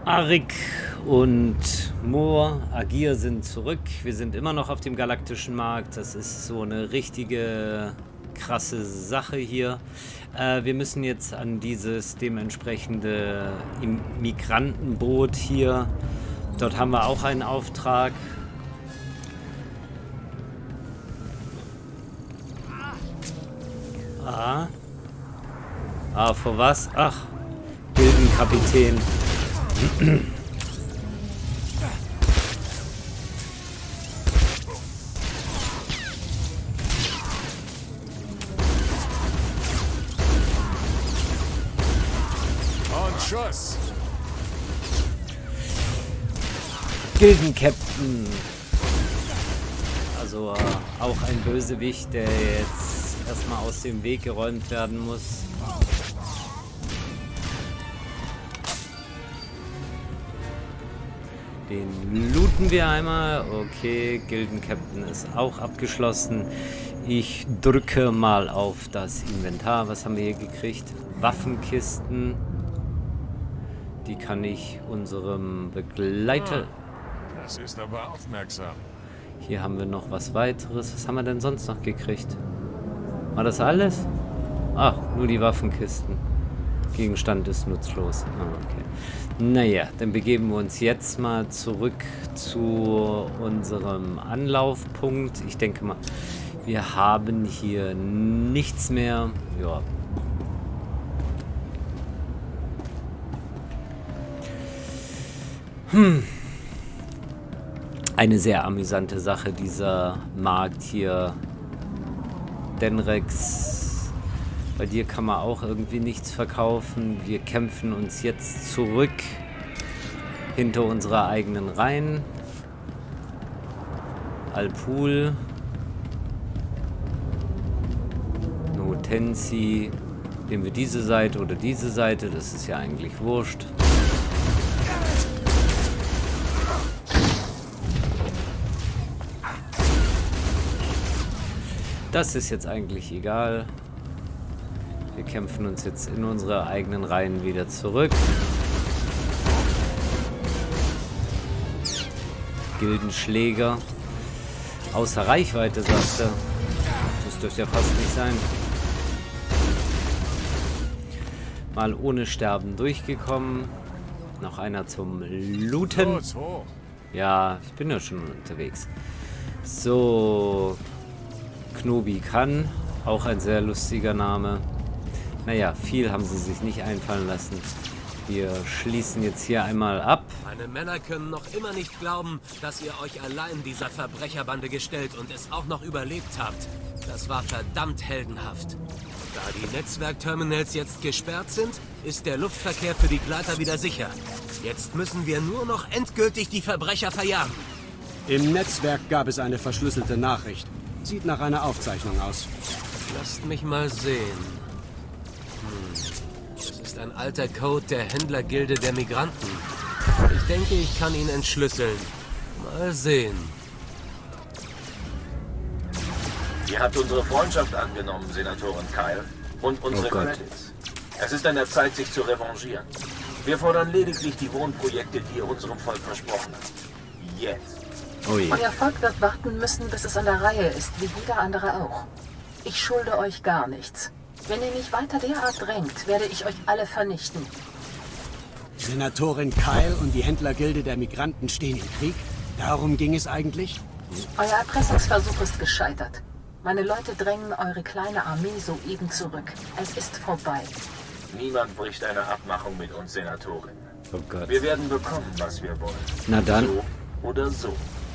Arik und Moor, Agir sind zurück. Wir sind immer noch auf dem galaktischen Markt. Das ist so eine richtige krasse Sache hier. Wir müssen jetzt an dieses dementsprechende Migrantenboot hier. Dort haben wir auch einen Auftrag. Vor was? Ach, Gildenkapitän. Und Schuss. Gildenkapitän. Also auch ein Bösewicht, der jetzt erstmal aus dem Weg geräumt werden muss. Den looten wir einmal. Okay, Gildenkapitän ist auch abgeschlossen. Ich drücke mal auf das Inventar. Was haben wir hier gekriegt? Waffenkisten. Die kann ich unserem Begleiter... Das ist aber aufmerksam. Hier haben wir noch was weiteres. Was haben wir denn sonst noch gekriegt? War das alles? Ach, nur die Waffenkisten. Gegenstand ist nutzlos. Okay. Naja, dann begeben wir uns jetzt mal zurück zu unserem Anlaufpunkt. Ich denke mal, wir haben hier nichts mehr. Ja. Eine sehr amüsante Sache, dieser Markt hier. Denrex. Bei dir kann man auch irgendwie nichts verkaufen. Wir kämpfen uns jetzt zurück hinter unserer eigenen Reihen. Alpul. Notensi. Nehmen wir diese Seite oder diese Seite. Das ist ja eigentlich wurscht. Das ist jetzt eigentlich egal. Wir kämpfen uns jetzt in unsere eigenen Reihen wieder zurück. Gildenschläger. Außer Reichweite, sagt er. Das dürfte ja fast nicht sein. Mal ohne Sterben durchgekommen. Noch einer zum Looten. Ja, ich bin ja schon unterwegs. So. Knobi kann. Auch ein sehr lustiger Name. Naja, viel haben sie sich nicht einfallen lassen. Wir schließen jetzt hier einmal ab. Meine Männer können noch immer nicht glauben, dass ihr euch allein dieser Verbrecherbande gestellt und es auch noch überlebt habt. Das war verdammt heldenhaft. Da die Netzwerkterminals jetzt gesperrt sind, ist der Luftverkehr für die Gleiter wieder sicher. Jetzt müssen wir nur noch endgültig die Verbrecher verjagen. Im Netzwerk gab es eine verschlüsselte Nachricht. Sieht nach einer Aufzeichnung aus. Lasst mich mal sehen. Das ist ein alter Code der Händlergilde der Migranten. Ich denke, ich kann ihn entschlüsseln. Mal sehen. Ihr habt unsere Freundschaft angenommen, Senatorin Kyle, und unsere Credits. Es ist an der Zeit, sich zu revanchieren. Wir fordern lediglich die Wohnprojekte, die ihr unserem Volk versprochen habt. Jetzt. Oh je. Euer Volk wird warten müssen, bis es an der Reihe ist, wie jeder andere auch. Ich schulde euch gar nichts. Wenn ihr mich weiter derart drängt, werde ich euch alle vernichten. Senatorin Kyle und die Händlergilde der Migranten stehen im Krieg? Darum ging es eigentlich? Euer Erpressungsversuch ist gescheitert. Meine Leute drängen eure kleine Armee soeben zurück. Es ist vorbei. Niemand bricht eine Abmachung mit uns, Senatorin. Oh Gott. Wir werden bekommen, was wir wollen. Na dann. So oder so.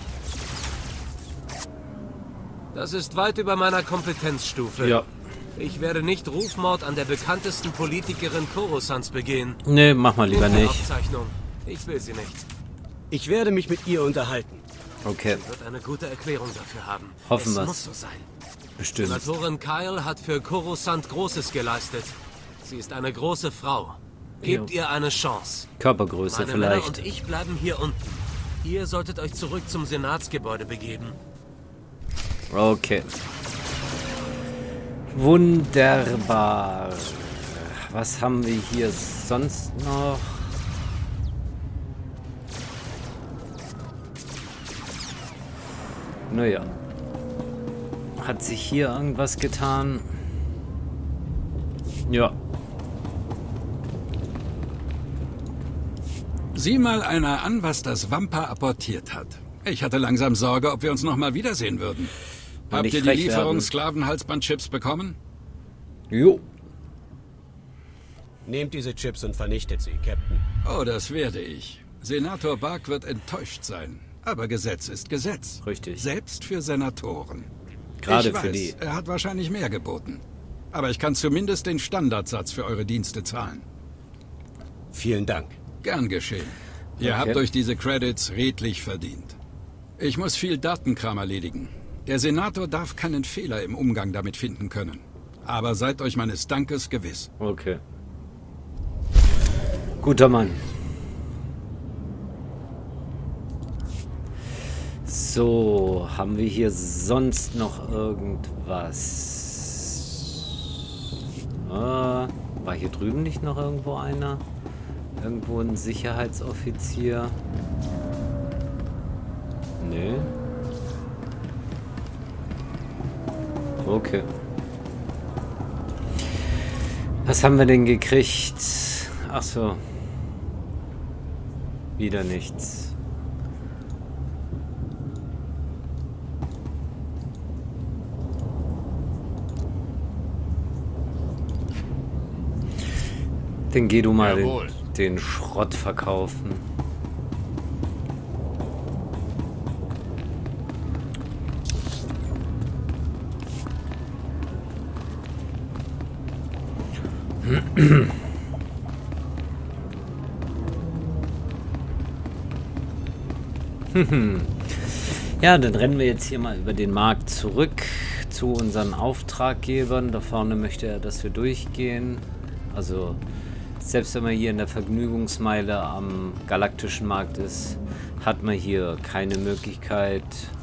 Das ist weit über meiner Kompetenzstufe. Ja. Ich werde nicht Rufmord an der bekanntesten Politikerin Coruscants begehen. Nee, mach mal lieber nicht. Aufzeichnung. Ich will sie nicht. Ich werde mich mit ihr unterhalten. Okay, Sie wird eine gute Erklärung dafür haben. Hoffen es wir's. muss so sein. bestimmt. Senatorin Kyle hat für Coruscant Großes geleistet. Sie ist eine große Frau. Gebt ihr eine Chance. Körpergröße Meine Männer vielleicht. und ich bleiben hier unten. Ihr solltet euch zurück zum Senatsgebäude begeben. Okay. Wunderbar. Was haben wir hier sonst noch? Naja. Hat sich hier irgendwas getan? Ja. Sieh mal einer an, was das Wampa apportiert hat. Ich hatte langsam Sorge, ob wir uns noch mal wiedersehen würden. Habt ihr die Lieferung Sklavenhalsbandchips bekommen? Jo. Nehmt diese Chips und vernichtet sie, Captain. Oh, das werde ich. Senator Bark wird enttäuscht sein. Aber Gesetz ist Gesetz. Richtig. Selbst für Senatoren. Gerade ich für weiß, die. Er hat wahrscheinlich mehr geboten. Aber ich kann zumindest den Standardsatz für eure Dienste zahlen. Vielen Dank. Gern geschehen. Ihr Okay. habt euch diese Credits redlich verdient. Ich muss viel Datenkram erledigen. Der Senator darf keinen Fehler im Umgang damit finden können. Aber seid euch meines Dankes gewiss. Okay. Guter Mann. So, haben wir hier sonst noch irgendwas? War hier drüben nicht noch irgendwo einer? Irgendwo ein Sicherheitsoffizier? Nee. Okay. Was haben wir denn gekriegt? Ach so. Wieder nichts. Dann geh du mal Jawohl. den Schrott verkaufen. Ja, dann rennen wir jetzt hier mal über den Markt zurück zu unseren Auftraggebern. Da vorne möchte er, dass wir durchgehen. Also, selbst wenn man hier in der Vergnügungsmeile am galaktischen Markt ist, hat man hier keine Möglichkeit,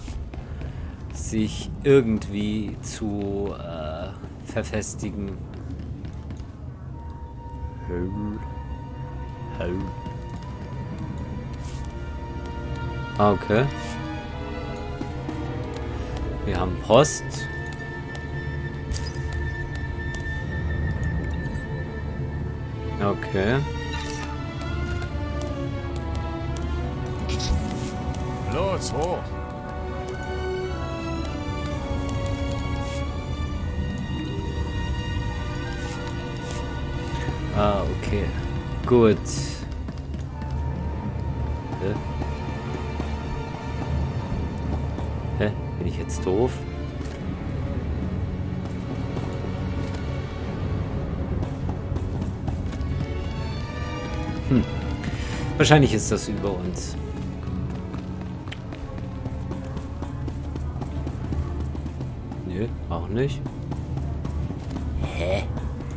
sich irgendwie zu verfestigen. Okay. Wir haben Post. Okay. Los, hoch! Ah, okay. Gut. Hä? Hä? Bin ich jetzt doof? Wahrscheinlich ist das über uns. Nö, auch nicht. Hä?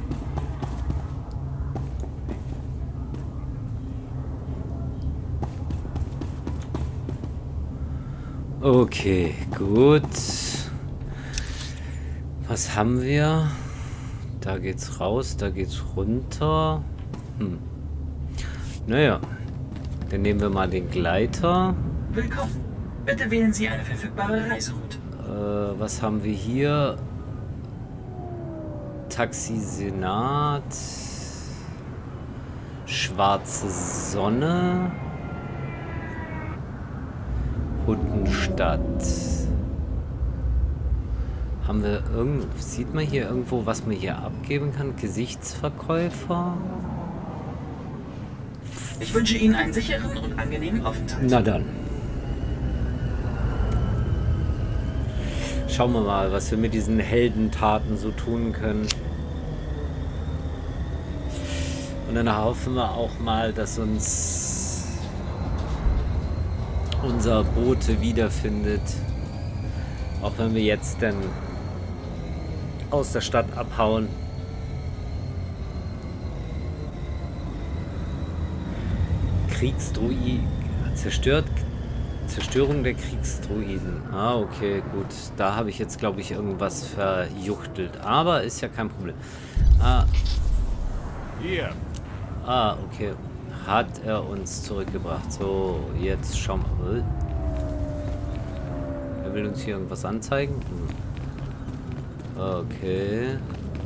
Okay, gut. Was haben wir? Da geht's raus, da geht's runter. Naja, dann nehmen wir mal den Gleiter. Willkommen. Bitte wählen Sie eine verfügbare Reiseroute. Was haben wir hier? Taxi Senat. Schwarze Sonne. Hundenstadt. Haben wir sieht man hier irgendwo, was man hier abgeben kann? Gesichtsverkäufer? Ich wünsche Ihnen einen sicheren und angenehmen Aufenthalt. Na dann. Schauen wir mal, was wir mit diesen Heldentaten so tun können. Und dann hoffen wir auch mal, dass uns unser Bote wiederfindet. Auch wenn wir jetzt dann aus der Stadt abhauen. Zerstörung der Kriegsdruiden. Ah, okay, gut. Da habe ich jetzt, glaube ich, irgendwas verjuchtelt. Aber ist ja kein Problem. Hier. Okay. Hat er uns zurückgebracht. So, jetzt schauen wir. will uns hier irgendwas anzeigen. Okay.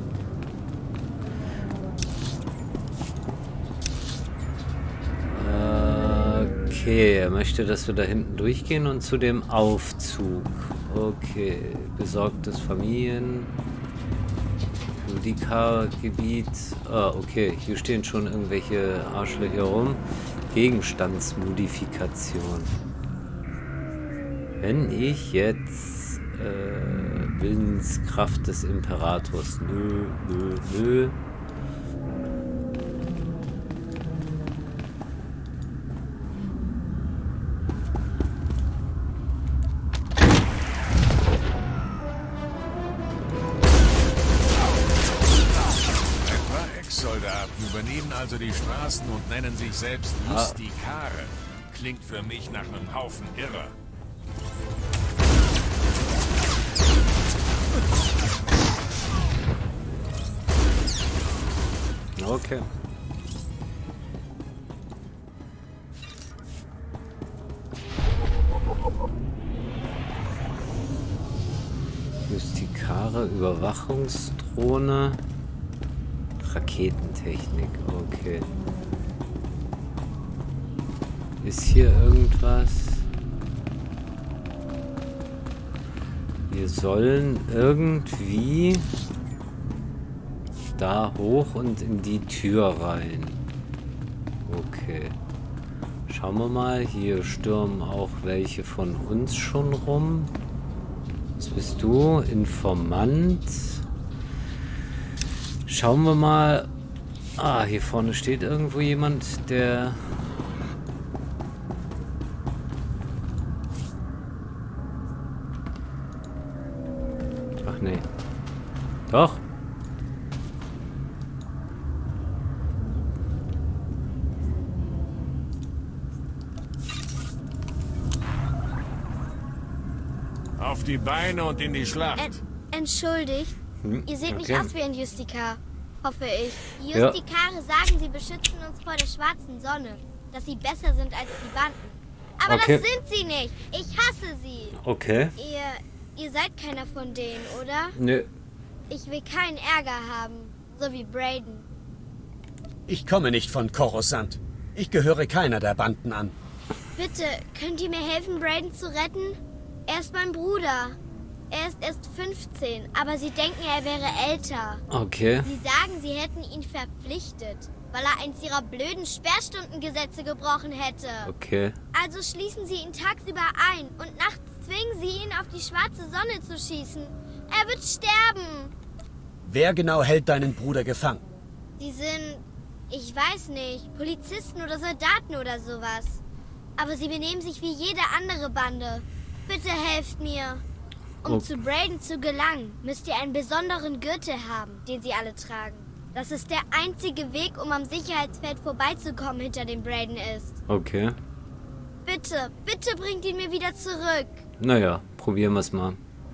Okay, er möchte, dass wir da hinten durchgehen und zu dem Aufzug. Okay, besorgtes Familien. Judica-Gebiet. Ah, okay, hier stehen schon irgendwelche Arschlöcher rum. Gegenstandsmodifikation. Wenn ich jetzt Willenskraft des Imperators. Nö, nö, nö. Soldaten übernehmen also die Straßen und nennen sich selbst Justikare. Klingt für mich nach einem Haufen Irrer. Okay. Justikare, Überwachungsdrohne. Raketentechnik, okay. Ist hier irgendwas? Wir sollen irgendwie da hoch und in die Tür rein. Okay. Schauen wir mal. Hier stürmen auch welche von uns schon rum. Was bist du? Informant. Schauen wir mal. Ah, hier vorne steht irgendwo jemand, der... Ach nee. Doch. Auf die Beine und in die Schlacht. Entschuldigt. Ihr seht nicht okay. aus wie ein Justikar, hoffe ich. Die Justikare sagen, sie beschützen uns vor der schwarzen Sonne. Dass sie besser sind als die Banden. Aber das sind sie nicht. Ich hasse sie. Okay. Ihr seid keiner von denen, oder? Nö. Ich will keinen Ärger haben. So wie Brayden. Ich komme nicht von Coruscant. Ich gehöre keiner der Banden an. Bitte, könnt ihr mir helfen, Brayden zu retten? Er ist mein Bruder. Er ist erst 15, aber sie denken, er wäre älter. Okay. Sie sagen, sie hätten ihn verpflichtet, weil er eins ihrer blöden Sperrstundengesetze gebrochen hätte. Okay. Also schließen sie ihn tagsüber ein und nachts zwingen sie ihn, auf die schwarze Sonne zu schießen. Er wird sterben. Wer genau hält deinen Bruder gefangen? Die sind, ich weiß nicht, Polizisten oder Soldaten oder sowas. Aber sie benehmen sich wie jede andere Bande. Bitte helft mir. Um zu Brayden zu gelangen, müsst ihr einen besonderen Gürtel haben, den sie alle tragen. Das ist der einzige Weg, um am Sicherheitsfeld vorbeizukommen, hinter dem Brayden ist. Okay. Bitte, bitte bringt ihn mir wieder zurück. Naja, probieren wir es mal.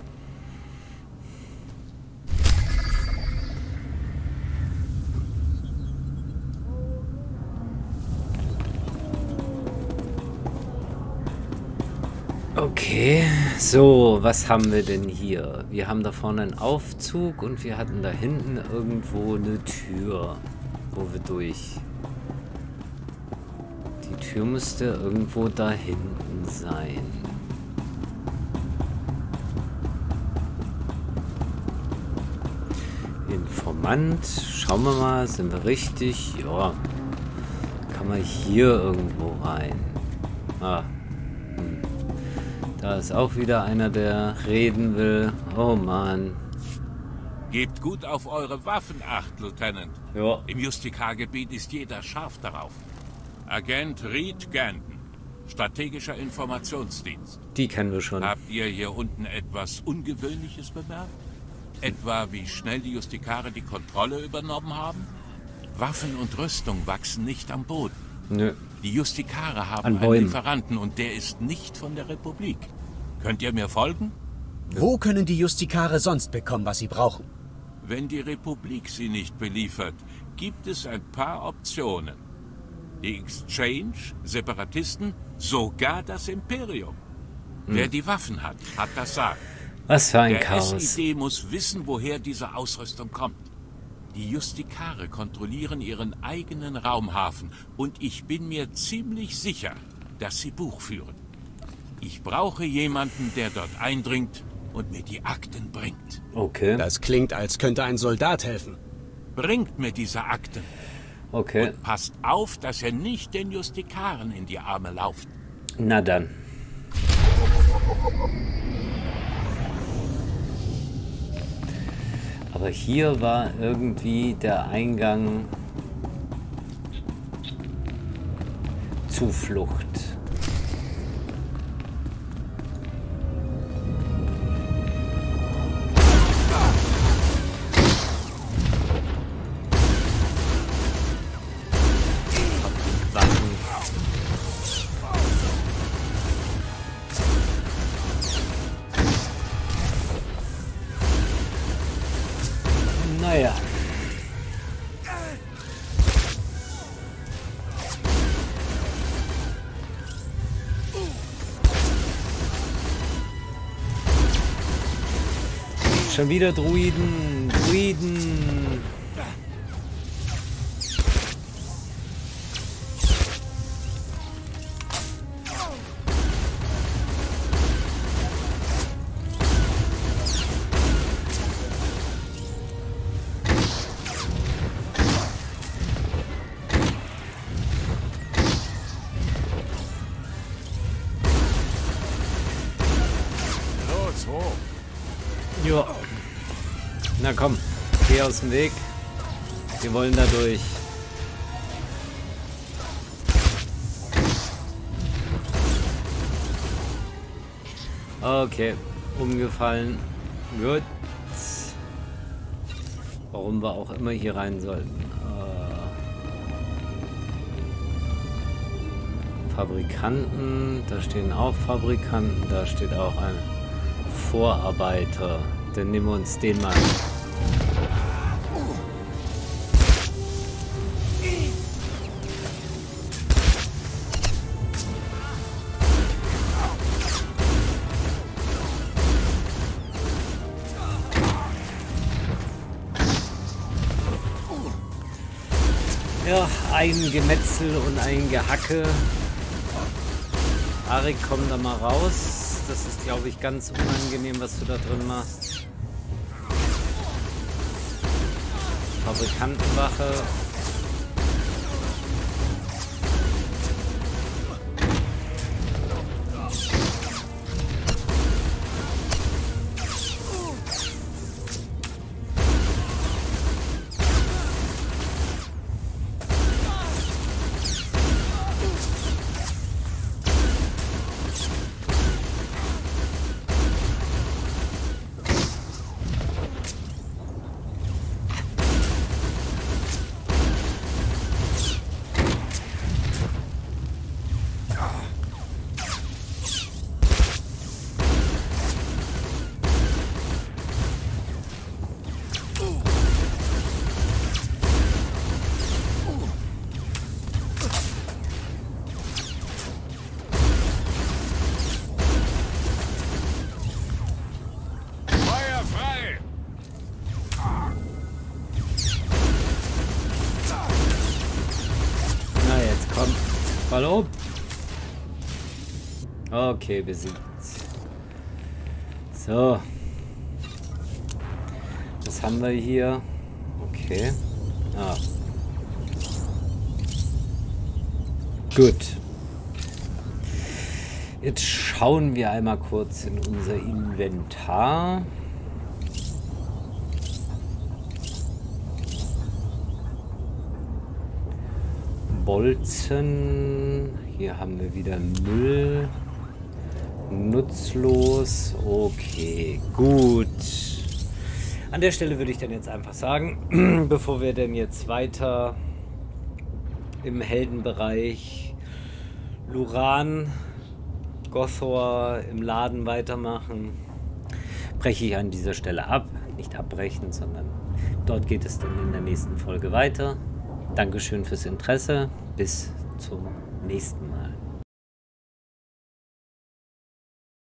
Okay, so, was haben wir denn hier? Wir haben da vorne einen Aufzug und wir hatten da hinten irgendwo eine Tür, wo wir durch. Die Tür müsste irgendwo da hinten sein. Informant, schauen wir mal, sind wir richtig? Ja, kann man hier irgendwo rein? Ah. Da ist auch wieder einer, der reden will. Oh Mann. Gebt gut auf eure Waffen acht, Lieutenant. Ja. Im Justikar-Gebiet ist jeder scharf darauf. Agent Reed Ganton, strategischer Informationsdienst. Die kennen wir schon. Habt ihr hier unten etwas Ungewöhnliches bemerkt? Etwa wie schnell die Justikare die Kontrolle übernommen haben? Waffen und Rüstung wachsen nicht am Boden. Nö. Die Justikare haben einen Lieferanten und der ist nicht von der Republik. Könnt ihr mir folgen? Wo können die Justikare sonst bekommen, was sie brauchen? Wenn die Republik sie nicht beliefert, gibt es ein paar Optionen. Die Exchange, Separatisten, sogar das Imperium. Wer die Waffen hat, hat das Sagen. Was für ein Der Chaos. SID muss wissen, woher diese Ausrüstung kommt. Die Justikare kontrollieren ihren eigenen Raumhafen und ich bin mir ziemlich sicher, dass sie Buch führen. Ich brauche jemanden, der dort eindringt und mir die Akten bringt. Okay. Das klingt, als könnte ein Soldat helfen. Bringt mir diese Akten. Okay. Und passt auf, dass er nicht den Justikaren in die Arme lauft. Na dann. Aber hier war irgendwie der Eingang Zuflucht. Naja. Schon wieder Druiden. Druiden. Ja. Na komm, geh aus dem Weg. Wir wollen da durch. Okay, umgefallen. Gut. Warum wir auch immer hier rein sollten. Fabrikanten, da stehen auch Fabrikanten, da steht auch ein Vorarbeiter. Dann nehmen wir uns den mal. Ja, ein Gemetzel und ein Gehacke. Arik, komm da mal raus. Das ist, glaube ich, ganz unangenehm, was du da drin machst. Fabrikantenwache. Hallo? Okay, wir sind. So. Was haben wir hier? Okay. Ah. Gut. Jetzt schauen wir einmal kurz in unser Inventar. Bolzen. Hier haben wir wieder Müll. Nutzlos. Okay, gut. An der Stelle würde ich dann jetzt einfach sagen, bevor wir denn jetzt weiter im Heldenbereich Luran, Gothor im Laden weitermachen, breche ich an dieser Stelle ab. Nicht abbrechen, sondern dort geht es dann in der nächsten Folge weiter. Dankeschön fürs Interesse. Bis zum nächsten Mal.